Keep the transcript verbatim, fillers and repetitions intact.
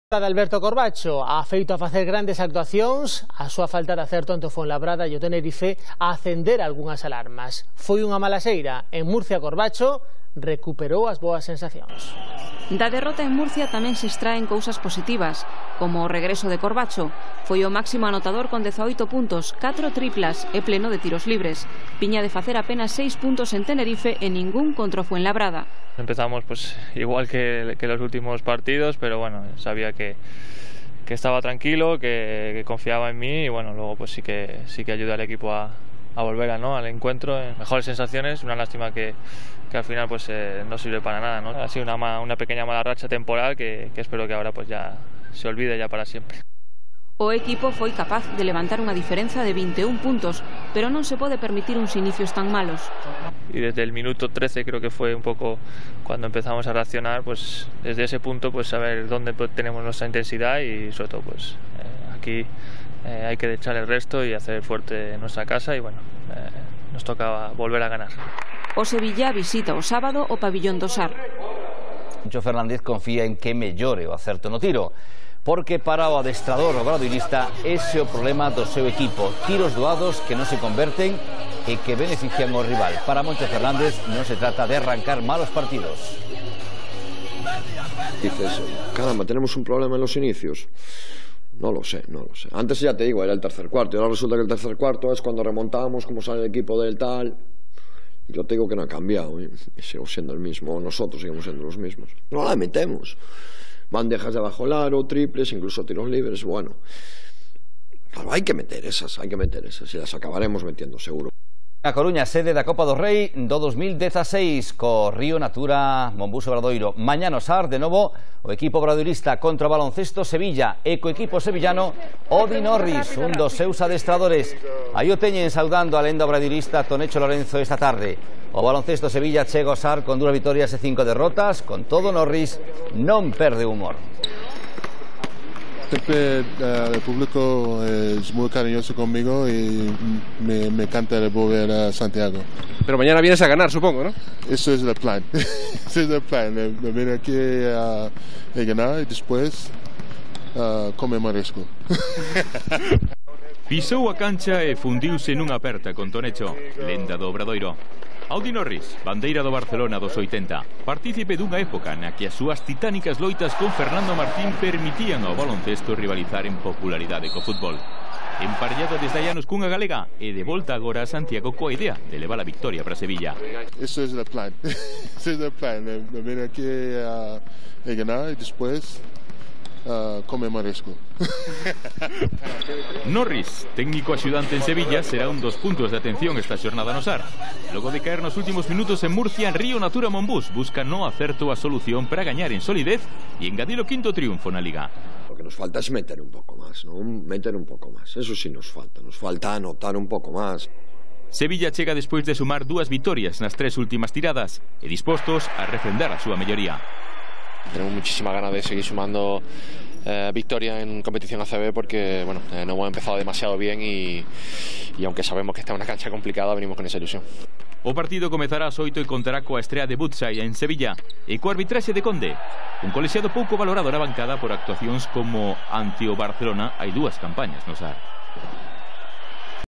de Alberto Corbacho ha feito a facer grandes actuacións, a súa falta de acerto ante o Fuenlabrada e o Tenerife a acender algunhas alarmas. Foi unha mala xeira. En Murcia, Corbacho recuperou as boas sensacións. Da derrota en Murcia tamén se extraen cousas positivas, como o regreso de Corbacho. Foi o máximo anotador con dezaoito puntos, catro triplas e pleno de tiros libres. Viña de facer apenas seis puntos en Tenerife e ningún contra o Fuenlabrada. Empezamos pues igual que, que los últimos partidos, pero bueno, sabía que, que estaba tranquilo, que, que confiaba en mí y bueno, luego pues sí que, sí que ayudé al equipo a, a volver a, ¿no? al encuentro, en mejores sensaciones. Una lástima que, que al final pues eh, no sirve para nada, ¿no? Ha sido una, una pequeña mala racha temporal que, que espero que ahora pues ya se olvide ya para siempre. O equipo foi capaz de levantar unha diferenza de veintiún puntos, pero non se pode permitir uns inicios tan malos. Y desde el minuto trece creo que fue un poco cuando empezamos a reaccionar, pues desde ese punto pues saber dónde tenemos nuestra intensidad y sobre todo pues eh, aquí eh, hay que echar el resto y hacer fuerte nuestra casa y bueno, eh, nos toca volver a ganar. O Sevilla visita o sábado o Pabillón do Sar. Moncho Fernández confía en que mellore o acerto no tiro, porque para o adestrador obradoirista ese é o problema do seu equipo, tiros doados que non se converten e que benefician ao rival. Para Moncho Fernández non se trata de arrancar malos partidos. Dices, caramba, tenemos un problema en los inicios. No lo sé, no lo sé. Antes ya te digo, era el tercer cuarto y ahora resulta que el tercer cuarto es cuando remontamos, como sale el equipo del tal. Yo te digo que no ha cambiado, ¿eh? Sigo siendo el mismo, nosotros seguimos siendo los mismos. No la metemos. Bandejas de abajo el aro, triples, incluso tiros libres, bueno. Claro, hay que meter esas, hay que meter esas y las acabaremos metiendo seguro. A Coruña, sede da Copa do Rei do dos mil dieciséis, co Río Natura Monbús Obradoiro. Mañá no Sar, de novo, o equipo obradoirista contra o baloncesto Sevilla e co equipo sevillano Odi Norris, un dos seus adestradores. Aí o teñen saudando a lenda obradoirista Tonecho Lorenzo esta tarde. O baloncesto Sevilla chega ao Sar con dúas vitorias e cinco derrotas. Con todo, Norris non perde humor. Siempre uh, el público es muy cariñoso conmigo y me, me encanta volver a Santiago. Pero mañana vienes a ganar, supongo, ¿no? Eso es el plan. Ese es el plan. Me viene aquí a, a ganar y después uh, comer marisco. Pisou a cancha e fundiuse nunha aperta con Tonecho, lenda do Obradoiro. Odi Norris, bandeira do Barcelona dos oitenta, partícipe dunha época na que as súas titánicas loitas con Fernando Martín permitían ao baloncesto rivalizar en popularidade co fútbol. Emparellado desde hai anos cunha galega e de volta agora a Santiago coa idea de levar a victoria para Sevilla. Eso es el plan. Ese es el plan. Me viene aquí a, a ganar y después Uh, come marisco. Norris, técnico axudante en Sevilla, será un dos puntos de atención esta xornada no Sar. Logo de caer nos últimos minutos en Murcia, en Río Natura Monbús busca no acerto a solución para gañar en solidez e engadir o quinto triunfo na Liga. Lo que nos falta es meter un poco más, ¿no? Meter un poco más, eso sí nos falta, nos falta anotar un poco más. Sevilla chega despois de sumar dúas vitorias nas tres últimas tiradas e dispostos a refrendar a súa melloría. Tenemos muchísima ganas de seguir sumando eh, victoria en competición A C B porque bueno, eh, no hemos empezado demasiado bien y, y aunque sabemos que está en una cancha complicada, venimos con esa ilusión. O partido comezará ás oito e contará coa estrea de Butsai en Sevilla e coa arbitraxe de Conde, un colexiado pouco valorado na bancada por actuacións como ante o Barcelona hai dúas campañas no Sar.